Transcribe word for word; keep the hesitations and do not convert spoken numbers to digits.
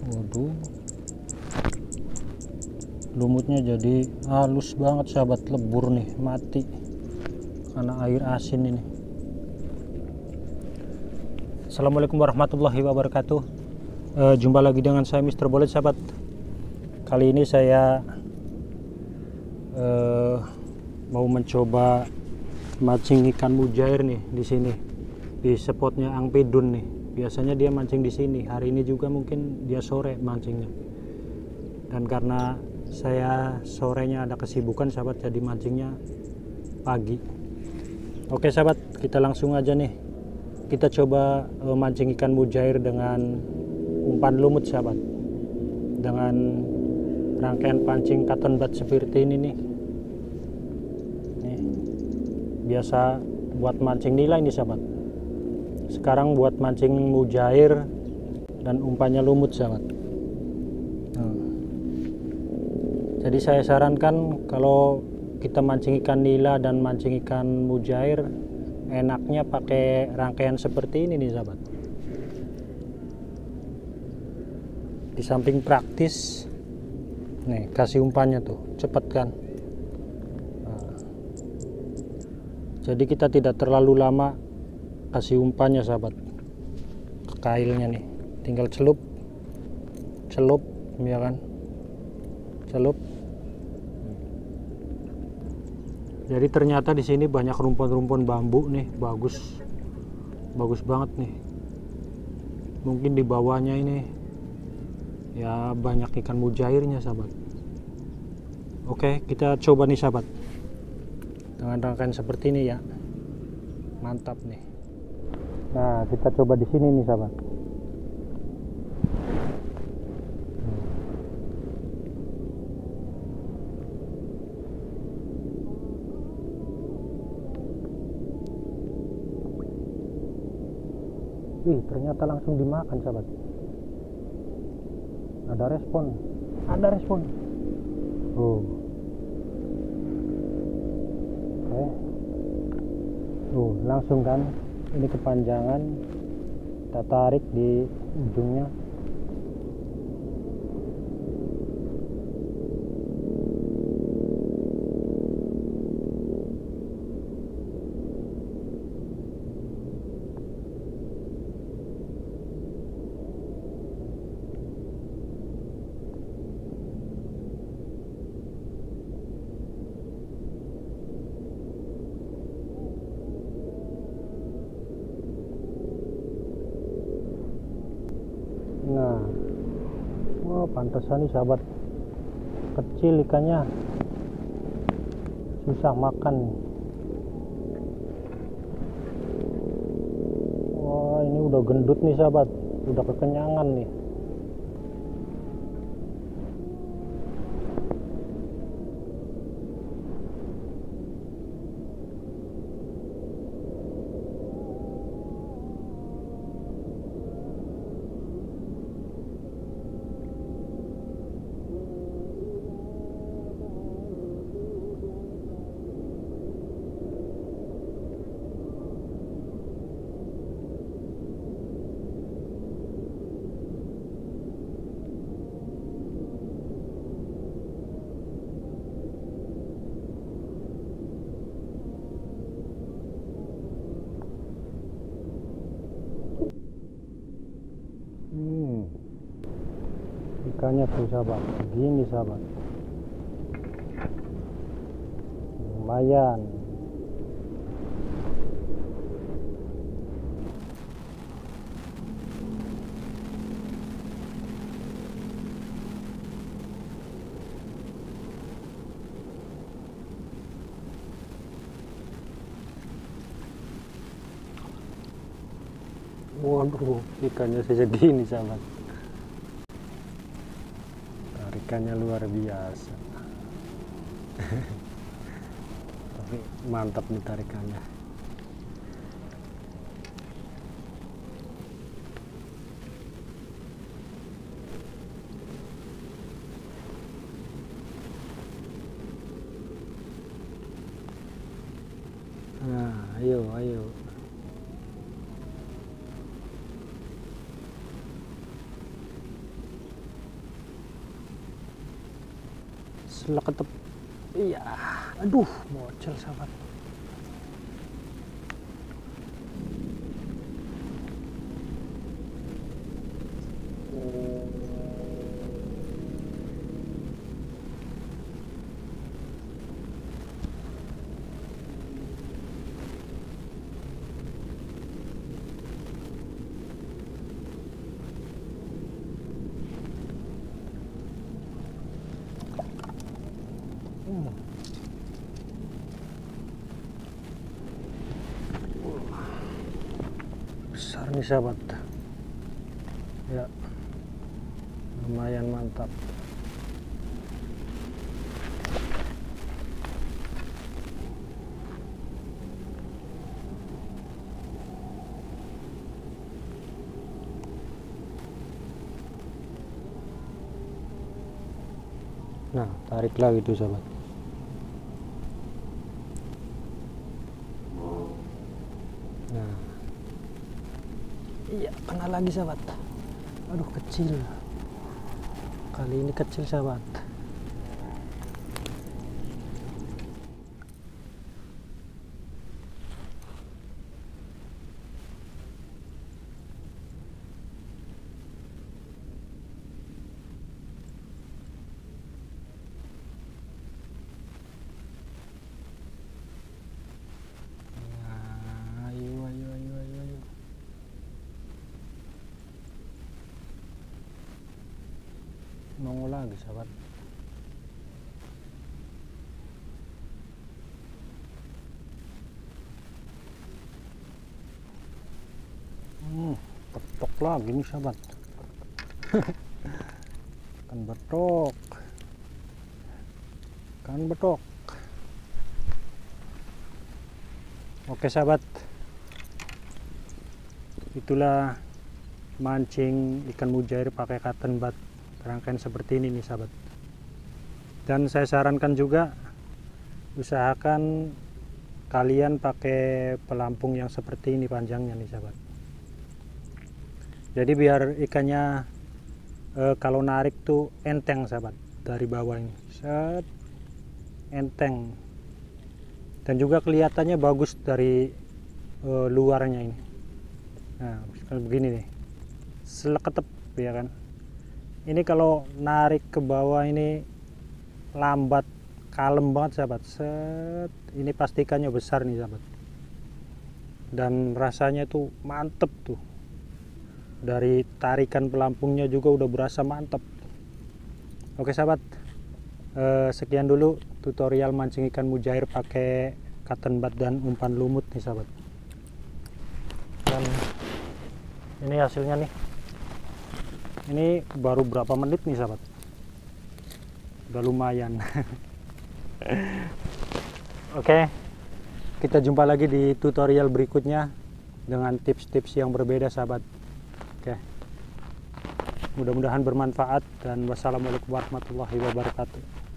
Waduh, lumutnya jadi halus banget sahabat, lebur nih, mati karena air asin ini. Assalamualaikum warahmatullahi wabarakatuh. E, jumpa lagi dengan saya Mister Bolet sahabat. Kali ini saya e, mau mencoba mancing ikan mujair nih di sini, di spotnya Ang Pidun nih. Biasanya dia mancing di sini. Hari ini juga mungkin dia sore mancingnya. Dan karena saya sorenya ada kesibukan sahabat, jadi mancingnya pagi. Oke sahabat, kita langsung aja nih. Kita coba uh, mancing ikan mujair dengan umpan lumut sahabat. Dengan rangkaian pancing cotton bud seperti ini nih. Nih. Biasa buat mancing nila ini sahabat. Sekarang buat mancing mujair dan umpannya lumut sahabat. Nah. Jadi saya sarankan kalau kita mancing ikan nila dan mancing ikan mujair, enaknya pakai rangkaian seperti ini nih sahabat. Di samping praktis, nih kasih umpannya tuh, cepet kan. Nah. Jadi kita tidak terlalu lama kasih umpannya sahabat, kailnya nih tinggal celup celup ya kan, celup. Jadi ternyata di sini banyak rumpun-rumpun bambu nih, bagus bagus banget nih. Mungkin di bawahnya ini ya banyak ikan mujairnya sahabat. Oke, kita coba nih sahabat dengan rangkaian seperti ini ya, mantap nih. Nah, kita coba di sini nih sahabat. Ih, ternyata langsung dimakan sahabat. Ada respon, ada respon. Oh, oke. Tuh, langsung kan. Ini kepanjangan, kita tarik di ujungnya. Nah, oh pantesan nih sahabat, kecil ikannya, susah makan nih. Wah, ini udah gendut nih sahabat, udah kekenyangan nih. Hmm, ikannya tuh sahabat, gini sahabat, lumayan. Waduh, ikannya segini sahabat. Tarikannya luar biasa. Tapi mantap nih tarikannya. Nah, ayo, ayo. seleketep. Iya, aduh, bocel sahabat. Hmm. Besar nih sahabat ya, lumayan mantap. Nah, tarik lagi tuh sahabat. Nah, iya, kena lagi sahabat. Aduh, kecil. Kali ini kecil sahabat. Nah, ayo, ayo, ayo, ayo, ayo. Nongol lagi sahabat. Hmm, betok lagi nih sahabat. Kan betok. Kan betok. Oke sahabat. Itulah mancing ikan mujair pakai cotton bud rangkaian seperti ini nih sahabat. Dan saya sarankan juga usahakan kalian pakai pelampung yang seperti ini panjangnya nih sahabat. Jadi biar ikannya e, kalau narik tuh enteng sahabat dari bawah ini, set enteng. Dan juga kelihatannya bagus dari e, luarnya ini. Nah, kalau begini nih, seleketep ya kan. Ini kalau narik ke bawah ini lambat, kalem banget sahabat. Set, ini pastikannya besar nih sahabat. Dan rasanya tuh mantep tuh. Dari tarikan pelampungnya juga udah berasa mantep. Oke sahabat, eh, sekian dulu tutorial mancing ikan mujair pakai cotton bud dan umpan lumut nih sahabat. Dan ini hasilnya nih. Ini baru berapa menit nih sahabat, udah lumayan. Oke, kita jumpa lagi di tutorial berikutnya dengan tips-tips yang berbeda sahabat. Oke, mudah-mudahan bermanfaat dan wassalamualaikum warahmatullahi wabarakatuh.